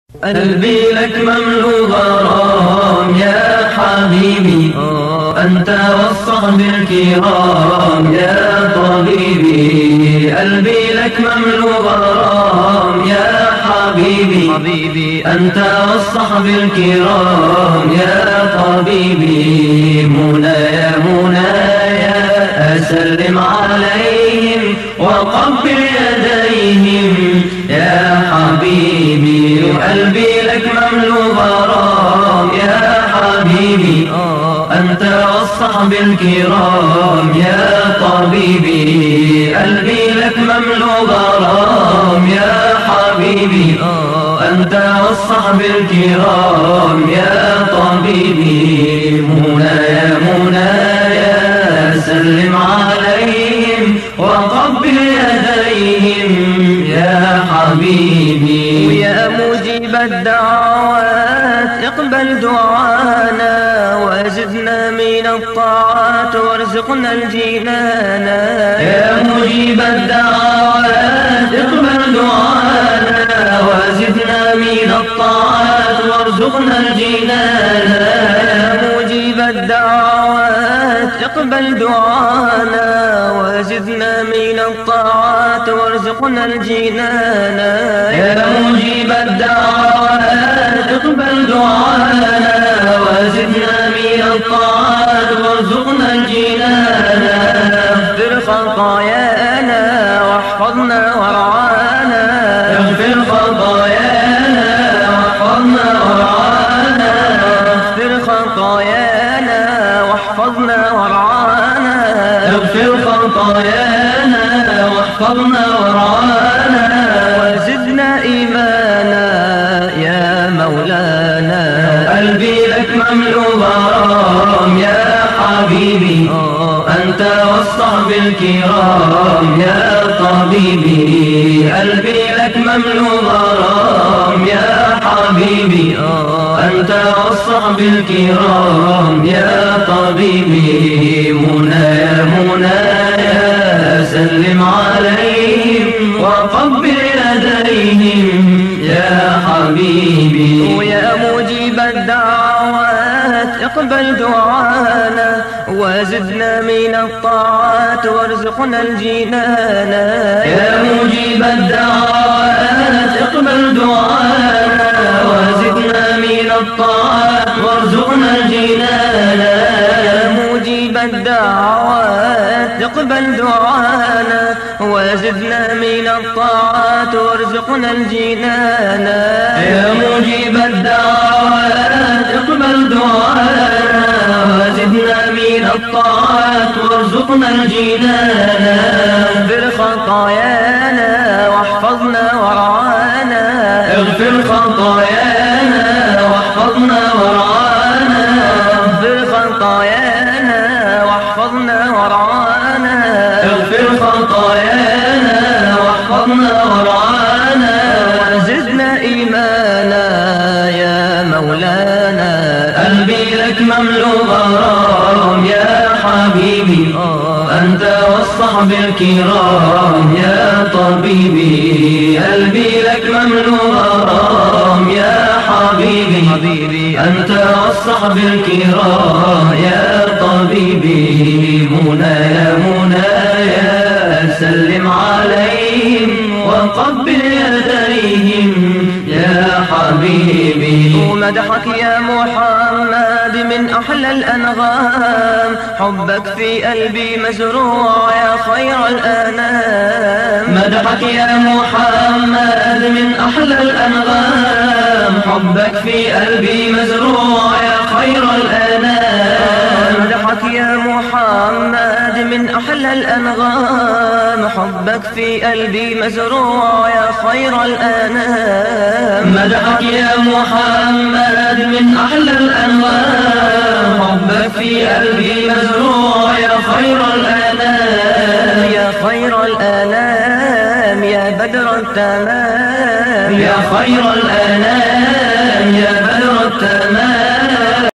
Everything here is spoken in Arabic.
قلبي لك مملو غرام يا حبيبي، أنت والصحب الكرام يا طبيبي. قلبي لك مملو غرام يا حبيبي، أنت والصحب الكرام يا طبيبي. منى يا منايا أسلم عليهم وقبل يديهم يا حبيبي. قلبي لك مملو غرام يا حبيبي، أنت والصحب الكرام يا طبيبي. قلبي لك مملو غرام يا حبيبي، أنت والصحب الكرام يا طبيبي. منى يا منايا سلم عليهم وقبل يديهم يا حبيبي. ويا مجيب الدعوات اقبل دعانا وزدنا من الطاعات وارزقنا الجنان. يا مجيب الدعوات اقبل دعانا وزدنا من الطاعات وارزقنا الجنان. يا مجيب الدعوات اقبل دعانا وزدنا من الطاعات وارزقنا الجنان. يا مجيب الدعوات اقبل دعانا وزدنا من الطاعات وارزقنا الجنان. اغفر خطايانا واحفظنا وارعانا. اغفر خطايانا واحفظنا وارعانا. اغفر خطايانا واحفظنا وارعانا. اغفر خطايانا واحفظنا وارعانا. وزدنا إيمانا يا مولانا. قلبي لك مملو غرام يا حبيبي، أنت والصحب الكرام يا طبيبي. قلبي لك مملو غرام يا حبيبي، أنت والصحب الكرام يا طبيبي. منى يا منايا سلم عليهم وقبل يديهم يا حبيبي. ويا مجيب الدعوات اقبل دعانا وزدنا من الطاعات وارزقنا الجنان. يا مجيب الدعوات اقبل دعانا وزدنا من الطاعات وارزقنا الجنان. يا مجيب الدعوات اقبل دعانا وزدنا من الطاعات وارزقنا الجنان. يا مجيب الدعوات اقبل دعانا وزدنا من الطاعات وارزقنا الجنان. اغفر خطايانا واحفظنا وارعانا. اغفر خطايانا واحفظنا وارعانا. اغفر خطايانا واحفظنا وارعانا. اغفر خطايانا واحفظنا وارعانا. وزدنا إيمانا يا مولانا. قلبي لك مملو غرام يا حبيبي، أنت والصحب الكرام يا طبيبي. قلبي لك مملو غرام يا حبيبي، أنت والصحب الكرام يا طبيبي. منى يا منايا سلم عليهم وقبل يديهم يا حبيبي. ومدحك يا محمد من أحلى الأنغام، حبك في قلبي مزروع يا خير الأنام. مدحك يا محمد من أحلى الأنغام، حبك في قلبي مزروع يا خير الأنام. مدحك يا محمد من أحلى الأنغام، حبك في قلبي مزروع يا خير الأنام. مدحك يا محمد من أحلى الأنغام، حبك في قلبي مزروع يا خير الأنام. يا خير الأنام يا بدر التمام. يا خير الأنام يا بدر التمام.